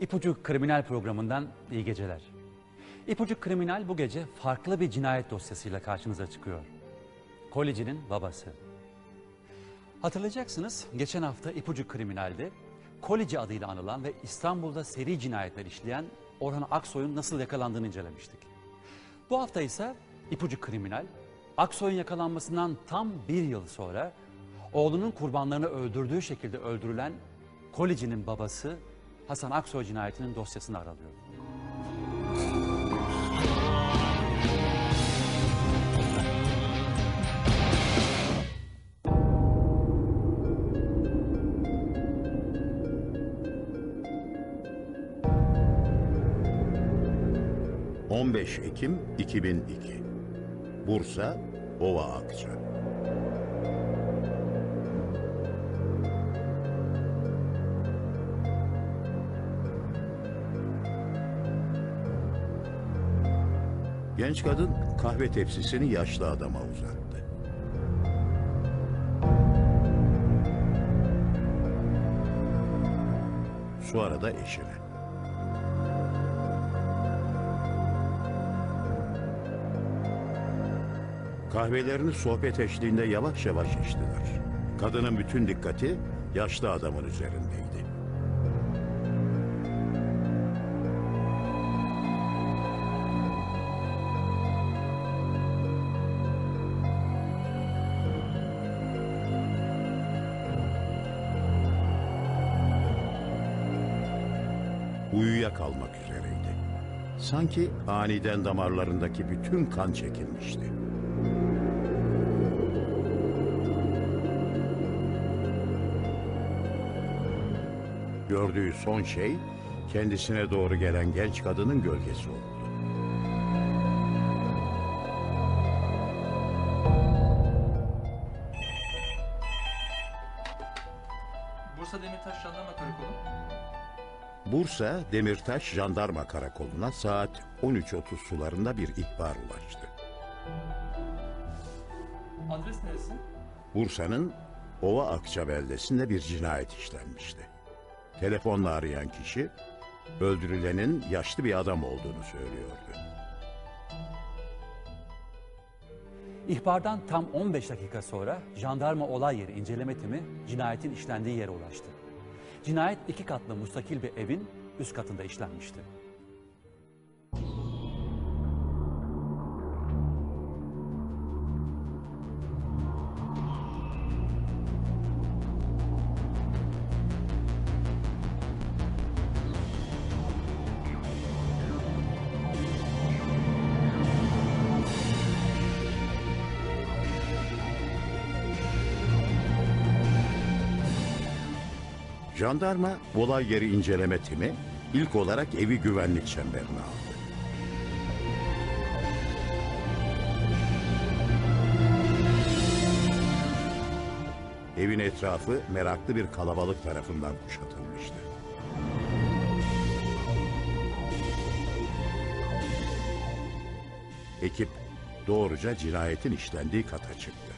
İpucu Kriminal programından iyi geceler. İpucu Kriminal bu gece farklı bir cinayet dosyasıyla karşınıza çıkıyor. Kolicinin babası. Hatırlayacaksınız, geçen hafta İpucu Kriminal'de Kolici adıyla anılan ve İstanbul'da seri cinayetler işleyen Orhan Aksoy'un nasıl yakalandığını incelemiştik. Bu hafta ise İpucu Kriminal, Aksoy'un yakalanmasından tam bir yıl sonra oğlunun kurbanlarını öldürdüğü şekilde öldürülen Kolici'nin babası Hasan Aksoy cinayetinin dosyasını aralıyor. ...15 Ekim 2002... Bursa, Ova Akça. Genç kadın kahve tepsisini yaşlı adama uzattı. Sonra da eşine. Kahvelerini sohbet eşliğinde yavaş yavaş içtiler. Kadının bütün dikkati yaşlı adamın üzerindeydi. Uyuyakalmak üzereydi. Sanki aniden damarlarındaki bütün kan çekilmişti. Gördüğü son şey kendisine doğru gelen genç kadının gölgesi oldu. Bursa Demirtaş Jandarma Karakolu. Bursa Demirtaş Jandarma Karakolu'na saat 13:30 sularında bir ihbar ulaştı. Adres neresi? Bursa'nın Ova Akça beldesinde bir cinayet işlenmişti. Telefonla arayan kişi öldürülenin yaşlı bir adam olduğunu söylüyordu. İhbardan tam 15 dakika sonra jandarma olay yeri inceleme timi cinayetin işlendiği yere ulaştı. Cinayet 2 katlı müstakil bir evin üst katında işlenmişti. Jandarma olay yeri inceleme timi ilk olarak evi güvenlik çemberine aldı. Evin etrafı meraklı bir kalabalık tarafından kuşatılmıştı. Ekip doğruca cinayetin işlendiği kata çıktı.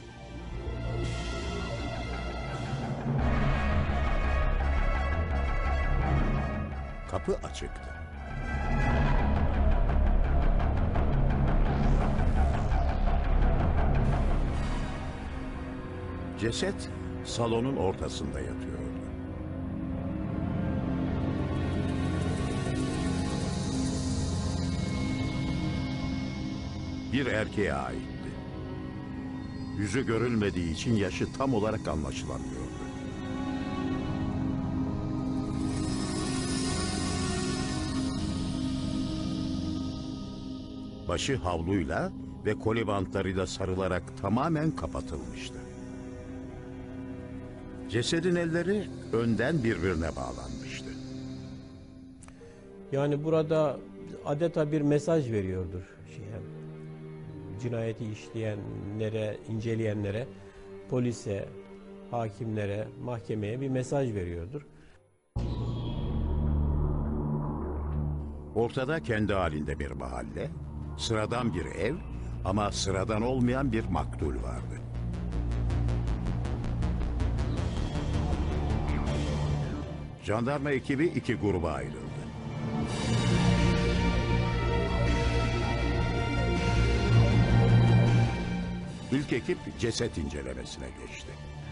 Kapı açıktı. Ceset salonun ortasında yatıyordu. Bir erkeğe aitti. Yüzü görülmediği için yaşı tam olarak anlaşılamıyordu. Başı havluyla ve koli bantlarıyla sarılarak tamamen kapatılmıştı. Cesedin elleri önden birbirine bağlanmıştı. Yani burada adeta bir mesaj veriyordur cinayeti işleyenlere, inceleyenlere, polise, hakimlere, mahkemeye bir mesaj veriyordur. Ortada kendi halinde bir mahalle, sıradan bir ev ama sıradan olmayan bir maktul vardı. Jandarma ekibi iki gruba ayrıldı. İlk ekip ceset incelemesine geçti.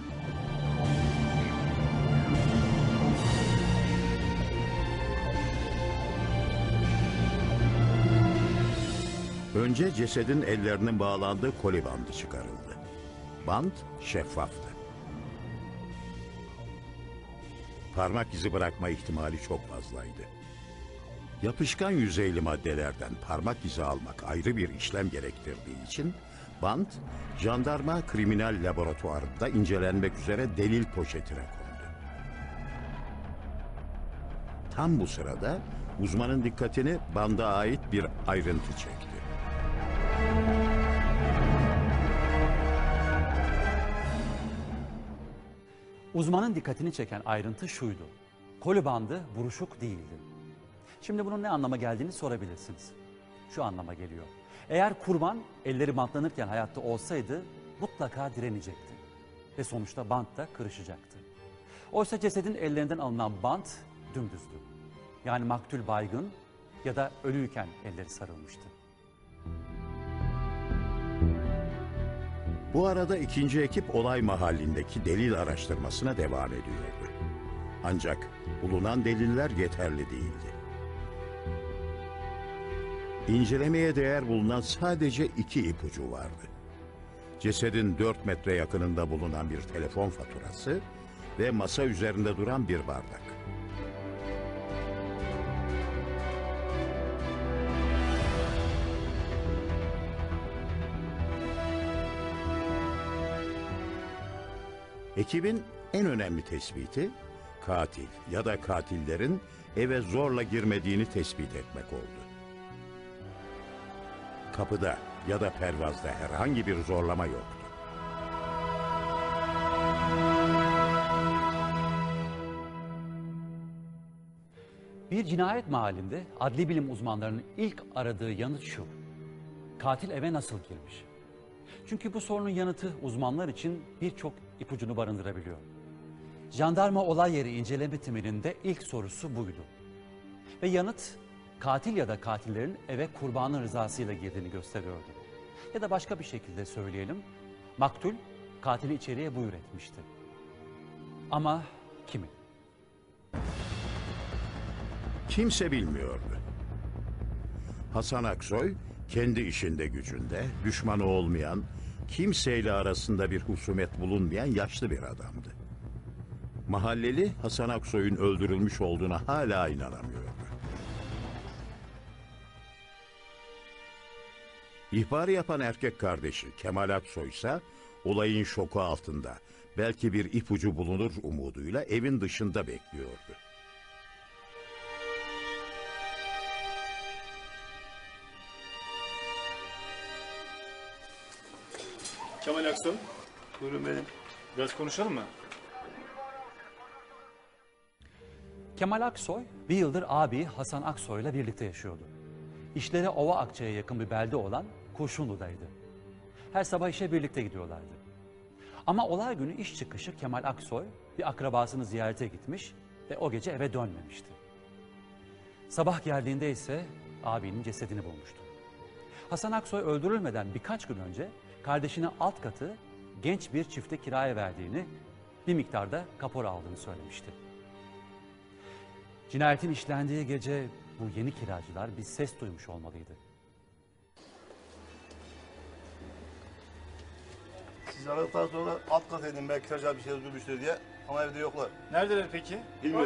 Önce cesedin ellerinin bağlandığı koli bandı çıkarıldı. Bant şeffaftı. Parmak izi bırakma ihtimali çok fazlaydı. Yapışkan yüzeyli maddelerden parmak izi almak ayrı bir işlem gerektirdiği için bant, jandarma kriminal laboratuvarında incelenmek üzere delil poşetine kondu. Tam bu sırada uzmanın dikkatini banda ait bir ayrıntı çekti. Uzmanın dikkatini çeken ayrıntı şuydu. Koli bandı buruşuk değildi. Şimdi bunun ne anlama geldiğini sorabilirsiniz. Şu anlama geliyor. Eğer kurban elleri bantlanırken hayatta olsaydı mutlaka direnecekti. Ve sonuçta bant da kırışacaktı. Oysa cesedin ellerinden alınan bant dümdüzdü. Yani maktul baygın ya da ölüyken elleri sarılmıştı. Bu arada ikinci ekip olay mahallindeki delil araştırmasına devam ediyordu. Ancak bulunan deliller yeterli değildi. İncelemeye değer bulunan sadece 2 ipucu vardı. Cesedin 4 metre yakınında bulunan bir telefon faturası ve masa üzerinde duran bir bardak. Ekibin en önemli tespiti katil ya da katillerin eve zorla girmediğini tespit etmek oldu. Kapıda ya da pervazda herhangi bir zorlama yoktu. Bir cinayet mahallinde adli bilim uzmanlarının ilk aradığı yanıt şu. Katil eve nasıl girmiş? Çünkü bu sorunun yanıtı uzmanlar için birçok ipucunu barındırabiliyor. Jandarma olay yeri inceleme timinin de ilk sorusu buydu. Ve yanıt katil ya da katillerin eve kurbanın rızasıyla girdiğini gösteriyordu. Ya da başka bir şekilde söyleyelim, maktul katili içeriye buyur etmişti. Ama kimi? Kimse bilmiyordu. Hasan Aksoy kendi işinde gücünde, düşmanı olmayan, kimseyle arasında bir husumet bulunmayan yaşlı bir adamdı. Mahalleli Hasan Aksoy'un öldürülmüş olduğuna hala inanamıyordu. İhbarı yapan erkek kardeşi Kemal Aksoy ise olayın şoku altında belki bir ipucu bulunur umuduyla evin dışında bekliyordu. Kemal Aksoy, Buyurun benim. biraz konuşalım mı? Kemal Aksoy bir yıldır abi Hasan Aksoy'la birlikte yaşıyordu. İşleri Ova Akça'ya yakın bir belde olan Kurşunlu'daydı. Her sabah işe birlikte gidiyorlardı. Ama olay günü iş çıkışı Kemal Aksoy bir akrabasını ziyarete gitmiş ve o gece eve dönmemişti. Sabah geldiğinde ise abinin cesedini bulmuştu. Hasan Aksoy öldürülmeden birkaç gün önce kardeşine alt katı genç bir çifte kiraya verdiğini, bir miktarda kapora aldığını söylemişti. Cinayetin işlendiği gece bu yeni kiracılar bir ses duymuş olmalıydı. Siz aradıktan sonra alt kat edin belki kiracı bir şey duymuştur diye ama evde yoklar. Neredeler peki? Bilmiyorum.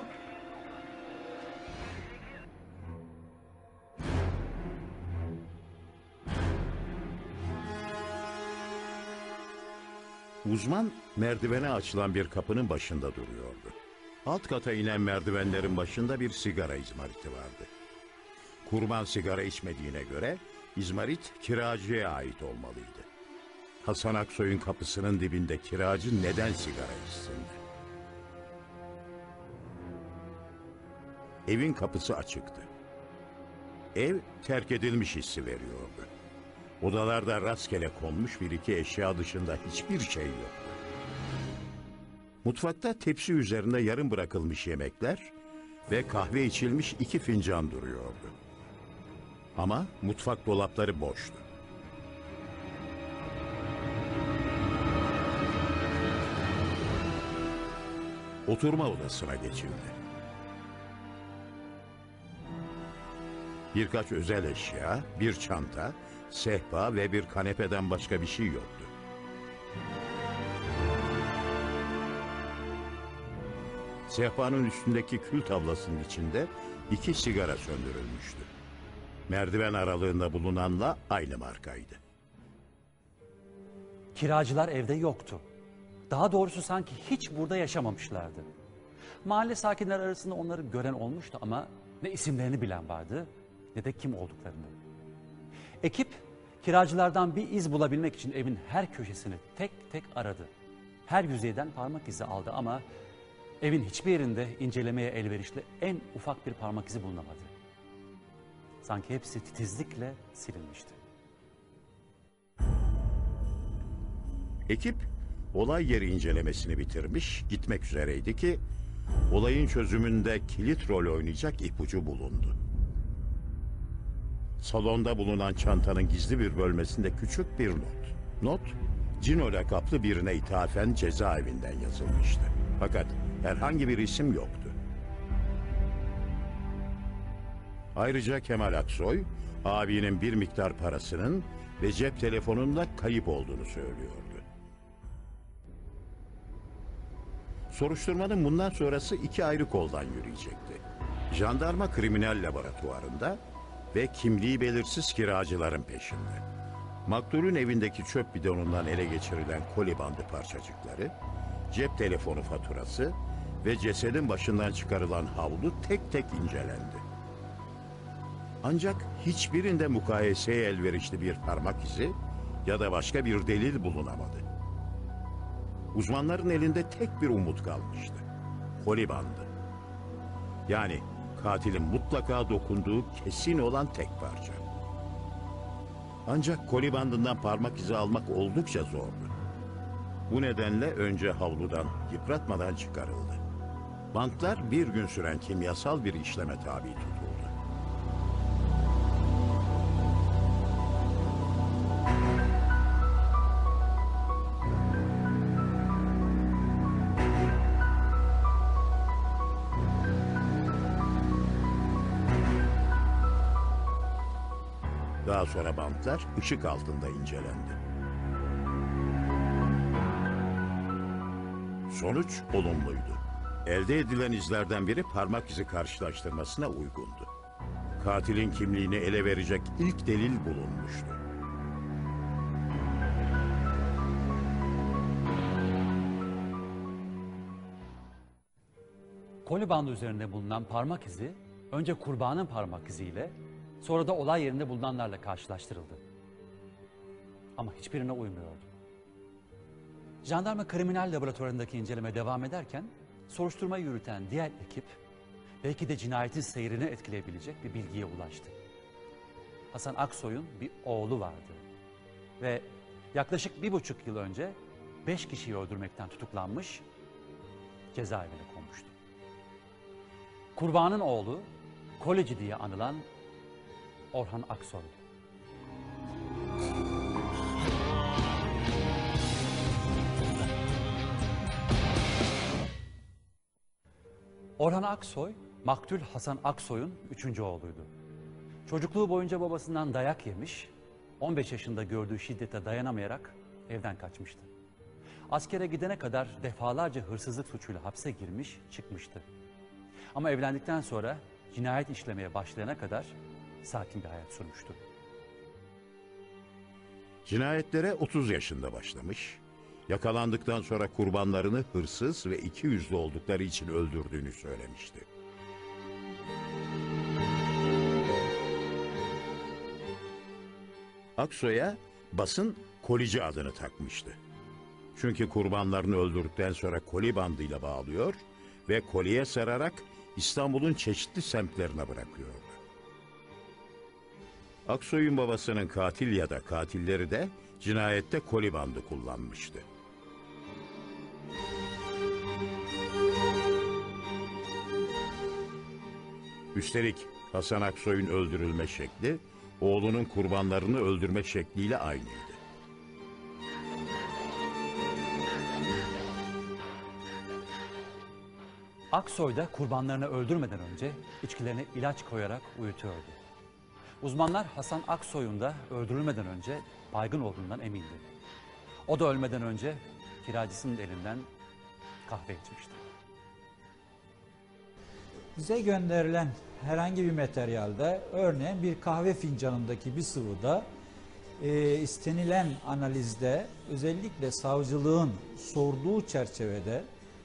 Uzman merdivene açılan bir kapının başında duruyordu. Alt kata inen merdivenlerin başında bir sigara izmariti vardı. Kurban sigara içmediğine göre izmarit kiracıya ait olmalıydı. Hasan Aksoy'un kapısının dibinde kiracı neden sigara içsin? Evin kapısı açıktı. Ev terk edilmiş hissi veriyordu. Odalarda rastgele konmuş bir iki eşya dışında hiçbir şey yoktu. Mutfakta tepsi üzerinde yarım bırakılmış yemekler ve kahve içilmiş 2 fincan duruyordu. Ama mutfak dolapları boştu. oturma odasına geçildi. Birkaç özel eşya, bir çanta, sehpa ve bir kanepeden başka bir şey yoktu. Sehpanın üstündeki kül tablasının içinde 2 sigara söndürülmüştü. Merdiven aralığında bulunanla aynı markaydı. Kiracılar evde yoktu. Daha doğrusu sanki hiç burada yaşamamışlardı. Mahalle sakinler arasında onları gören olmuştu ama ne isimlerini bilen vardı ne de kim olduklarını. Ekip kiracılardan bir iz bulabilmek için evin her köşesini tek tek aradı. Her yüzeyden parmak izi aldı ama evin hiçbir yerinde incelemeye elverişli en ufak bir parmak izi bulunamadı. Sanki hepsi titizlikle silinmişti. Ekip olay yeri incelemesini bitirmiş, gitmek üzereydi ki olayın çözümünde kilit rol oynayacak ipucu bulundu. Salonda bulunan çantanın gizli bir bölmesinde küçük bir not. Not, Cino lakaplı birine ithafen cezaevinden yazılmıştı. Fakat herhangi bir isim yoktu. Ayrıca Kemal Aksoy, abinin bir miktar parasının ve cep telefonunun da kayıp olduğunu söylüyordu. Soruşturmanın bundan sonrası 2 ayrı koldan yürüyecekti. Jandarma kriminal laboratuvarında ve kimliği belirsiz kiracıların peşinde. Maktulün evindeki çöp bidonundan ele geçirilen koli bandı parçacıkları, cep telefonu faturası ve cesedin başından çıkarılan havlu tek tek incelendi. Ancak hiçbirinde mukayeseye elverişli bir parmak izi ya da başka bir delil bulunamadı. Uzmanların elinde tek bir umut kalmıştı. Koli bandı. Yani katilin mutlaka dokunduğu kesin olan tek parça. Ancak koli bandından parmak izi almak oldukça zordu. Bu nedenle önce havludan yıpratmadan çıkarıldı. Bantlar bir gün süren kimyasal bir işleme tabi tutuldu. Daha sonra bantlar ışık altında incelendi. Sonuç olumluydu. Elde edilen izlerden biri parmak izi karşılaştırmasına uygundu. Katilin kimliğini ele verecek ilk delil bulunmuştu. Koli bandı üzerinde bulunan parmak izi önce kurbanın parmak iziyle sonra da olay yerinde bulunanlarla karşılaştırıldı. Ama hiçbirine uymuyordu. Jandarma kriminal laboratuvarındaki inceleme devam ederken soruşturmayı yürüten diğer ekip belki de cinayetin seyrini etkileyebilecek bir bilgiye ulaştı. Hasan Aksoy'un bir oğlu vardı ve yaklaşık 1,5 yıl önce 5 kişiyi öldürmekten tutuklanmış, cezaevine konmuştu. Kurbanın oğlu, Kolici diye anılan Orhan Aksoy'du. Orhan Aksoy, maktul Hasan Aksoy'un 3. oğluydu. Çocukluğu boyunca babasından dayak yemiş, 15 yaşında gördüğü şiddete dayanamayarak evden kaçmıştı. Askere gidene kadar defalarca hırsızlık suçuyla hapse girmiş, çıkmıştı. Ama evlendikten sonra cinayet işlemeye başlayana kadar sakin bir hayat sürmüştü. Cinayetlere 30 yaşında başlamış, yakalandıktan sonra kurbanlarını hırsız ve ikiyüzlü oldukları için öldürdüğünü söylemişti. Aksoy'a basın kolici adını takmıştı. Çünkü kurbanlarını öldürdükten sonra koli bandıyla bağlıyor ve koliye sararak İstanbul'un çeşitli semtlerine bırakıyordu. Aksoy'un babasının katil ya da katilleri de cinayette koli bandı kullanmıştı. Üstelik Hasan Aksoy'un öldürülme şekli, oğlunun kurbanlarını öldürme şekliyle aynıydı. Aksoy da kurbanlarını öldürmeden önce içkilerine ilaç koyarak uyutuyordu. Uzmanlar Hasan Aksoy'un da öldürülmeden önce baygın olduğundan emindi. O da ölmeden önce kiracısının elinden kahve içmişti. Bize gönderilen herhangi bir materyalde, örneğin bir kahve fincanındaki bir sıvıda istenilen analizde, özellikle savcılığın sorduğu çerçevede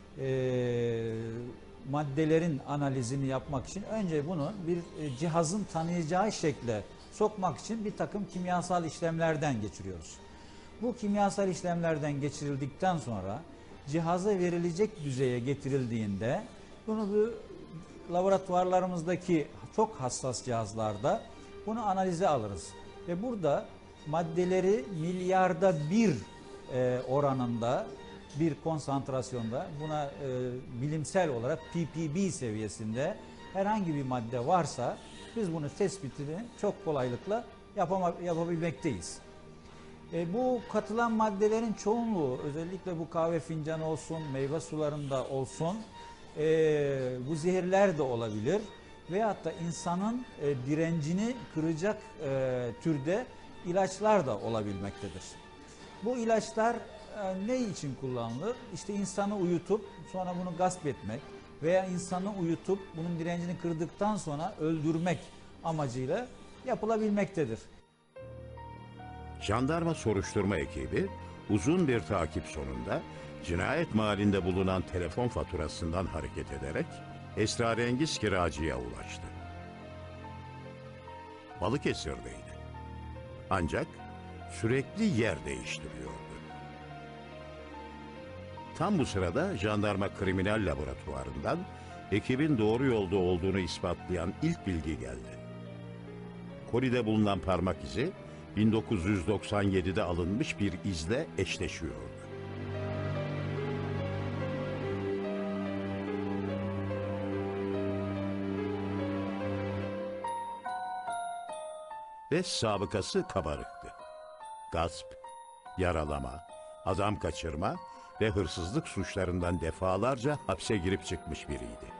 maddelerin analizini yapmak için önce bunu bir cihazın tanıyacağı şekle sokmak için bir takım kimyasal işlemlerden geçiriyoruz. Bu kimyasal işlemlerden geçirildikten sonra cihaza verilecek düzeye getirildiğinde bunu bu laboratuvarlarımızdaki çok hassas cihazlarda bunu analize alırız. Ve burada maddeleri milyarda bir oranında bir konsantrasyonda, buna bilimsel olarak ppb seviyesinde herhangi bir madde varsa biz bunu tespitini çok kolaylıkla yapabilmekteyiz. Bu katılan maddelerin çoğunluğu, özellikle bu kahve fincanı olsun, meyve sularında olsun, bu zehirler de olabilir veyahut da insanın direncini kıracak türde ilaçlar da olabilmektedir. Bu ilaçlar ne için kullanılır? İşte insanı uyutup sonra bunu gasp etmek veya insanı uyutup bunun direncini kırdıktan sonra öldürmek amacıyla yapılabilmektedir. Jandarma soruşturma ekibi uzun bir takip sonunda cinayet mahallinde bulunan telefon faturasından hareket ederek esrarengiz kiracıya ulaştı. Balıkesir'deydi. Ancak sürekli yer değiştiriyordu. Tam bu sırada jandarma kriminal laboratuvarından ekibin doğru yolda olduğunu ispatlayan ilk bilgi geldi. Kolide bulunan parmak izi 1997'de alınmış bir izle eşleşiyordu. Ve sabıkası kabarıktı. Gasp, yaralama, adam kaçırma ve hırsızlık suçlarından defalarca hapse girip çıkmış biriydi.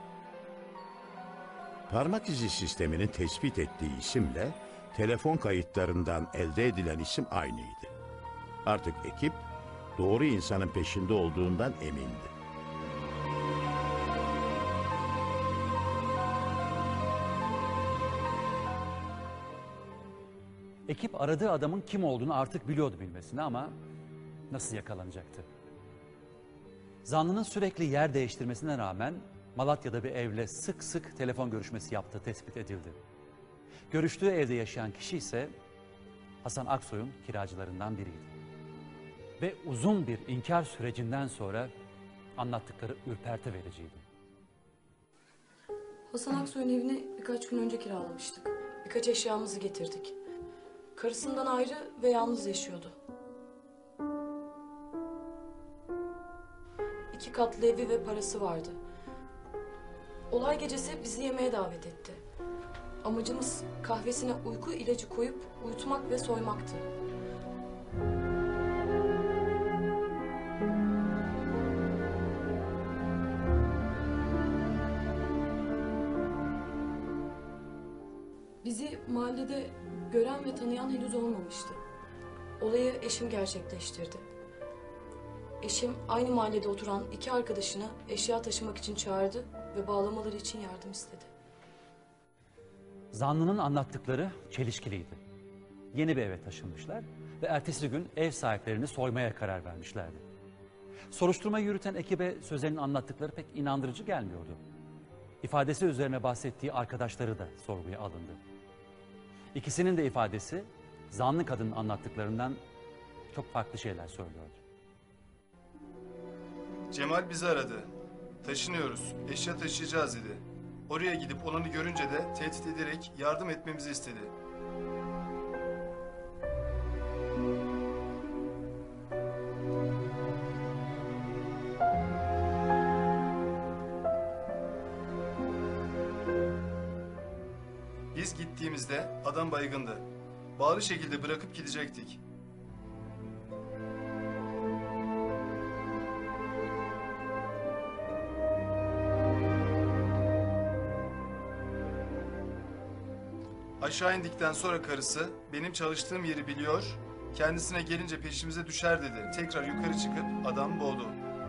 Parmak izi sisteminin tespit ettiği isimle telefon kayıtlarından elde edilen isim aynıydı. Artık ekip doğru insanın peşinde olduğundan emindi. Ekip aradığı adamın kim olduğunu artık biliyordu bilmesine ama nasıl yakalanacaktı? Zanlının sürekli yer değiştirmesine rağmen Malatya'da bir evle sık sık telefon görüşmesi yaptığı tespit edildi. Görüştüğü evde yaşayan kişi ise Hasan Aksoy'un kiracılarından biriydi. Ve uzun bir inkar sürecinden sonra anlattıkları ürperti vericiydi. Hasan Aksoy'un evini birkaç gün önce kiralamıştık. Birkaç eşyamızı getirdik. Karısından ayrı ve yalnız yaşıyordu. 2 katlı evi ve parası vardı. Olay gecesi bizi yemeğe davet etti. Amacımız kahvesine uyku ilacı koyup uyutmak ve soymaktı. Bizi mahallede gören ve tanıyan henüz olmamıştı. Olayı eşim gerçekleştirdi. Eşim aynı mahallede oturan 2 arkadaşını eşya taşımak için çağırdı ve bağlamaları için yardım istedi. Zanlının anlattıkları çelişkiliydi. Yeni bir eve taşınmışlar ve ertesi gün ev sahiplerini soymaya karar vermişlerdi. Soruşturmayı yürüten ekibe sözlerinin anlattıkları pek inandırıcı gelmiyordu. İfadesi üzerine bahsettiği arkadaşları da sorguya alındı. İkisinin de ifadesi zanlı kadının anlattıklarından çok farklı şeyler söylüyordu. Cemal bizi aradı. Taşınıyoruz, eşya taşıyacağız dedi. Oraya gidip olanı görünce de tehdit ederek yardım etmemizi istedi. Biz gittiğimizde adam baygındı. Bağlı şekilde bırakıp gidecektik. Aşağı indikten sonra karısı benim çalıştığım yeri biliyor, kendisine gelince peşimize düşer dedi. Tekrar yukarı çıkıp adamı boğdu.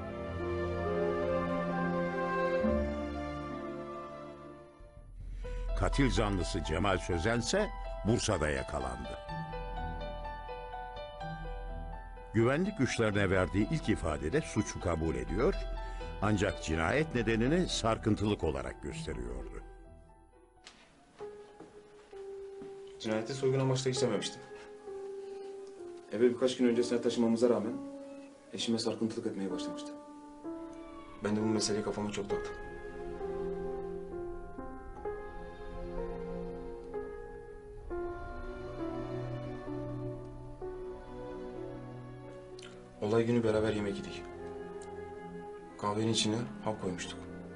Katil zanlısı Cemal Sözen ise Bursa'da yakalandı. Güvenlik güçlerine verdiği ilk ifadede suçu kabul ediyor, ancak cinayet nedenini sarkıntılık olarak gösteriyordu. Cinayeti soygun amaçlı işlememiştim. Eve birkaç gün öncesine taşımamıza rağmen eşime sarkıntılık etmeye başlamıştı. Ben de bu meseleyi kafama çok taktım. Olay günü beraber yemek yedik. Kahvenin içine hap koymuştuk.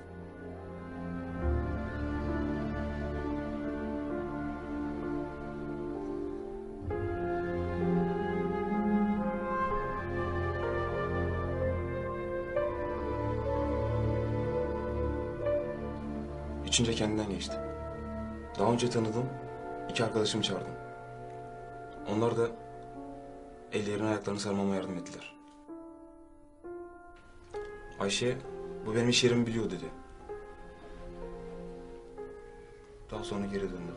İçince kendinden geçti. Daha önce tanıdığım iki arkadaşımı çağırdım. Onlar da ellerini ayaklarını sarmama yardım ettiler. Ayşe, bu benim iş yerimi biliyor dedi. Daha sonra geri döndü.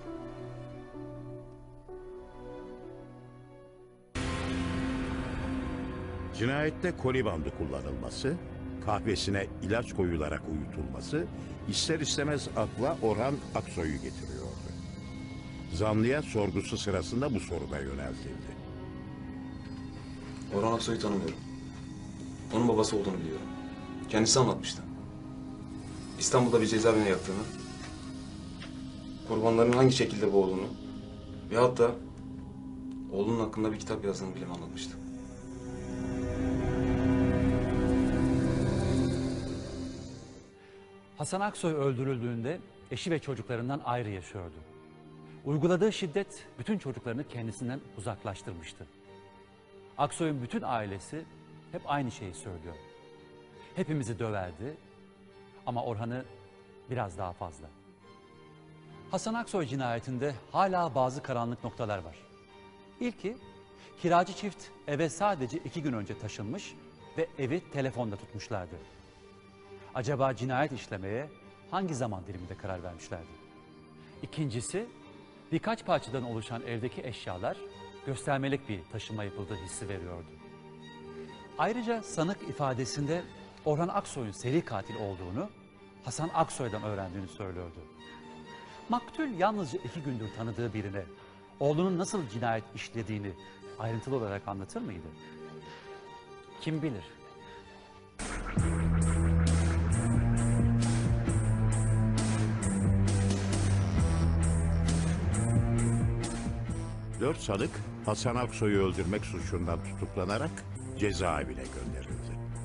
Cinayette koli bandı kullanılması, kahvesine ilaç koyularak uyutulması ister istemez akla Orhan Aksoy'u getiriyordu. Zanlıya sorgusu sırasında bu soru da yöneltildi. Orhan Aksoy'u tanımıyorum. Onun babası olduğunu biliyorum. Kendisi anlatmıştı. İstanbul'da bir cezaevine yattığını, kurbanların hangi şekilde boğulduğunu ve hatta oğlunun hakkında bir kitap yazdığını bile anlatmıştı. Hasan Aksoy öldürüldüğünde eşi ve çocuklarından ayrı yaşıyordu. Uyguladığı şiddet bütün çocuklarını kendisinden uzaklaştırmıştı. Aksoy'un bütün ailesi hep aynı şeyi söylüyor. Hepimizi döverdi ama Orhan'ı biraz daha fazla. Hasan Aksoy cinayetinde hala bazı karanlık noktalar var. İlki, kiracı çift eve sadece 2 gün önce taşınmış ve evi telefonda tutmuşlardı. Acaba cinayet işlemeye hangi zaman diliminde karar vermişlerdi? İkincisi, birkaç parçadan oluşan evdeki eşyalar göstermelik bir taşıma yapıldığı hissi veriyordu. Ayrıca sanık ifadesinde Orhan Aksoy'un seri katil olduğunu Hasan Aksoy'dan öğrendiğini söylüyordu. Maktul yalnızca 2 gündür tanıdığı birine oğlunun nasıl cinayet işlediğini ayrıntılı olarak anlatır mıydı? Kim bilir? Dört sanık Hasan Aksoy'u öldürmek suçundan tutuklanarak cezaevine gönderildi.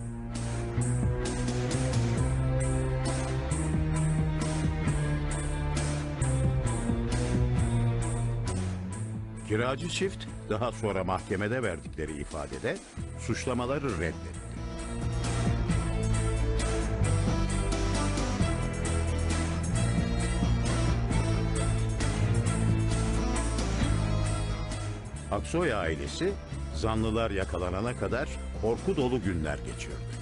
Kiracı çift daha sonra mahkemede verdikleri ifadede suçlamaları reddetti. Aksoy ailesi zanlılar yakalanana kadar korku dolu günler geçirdi.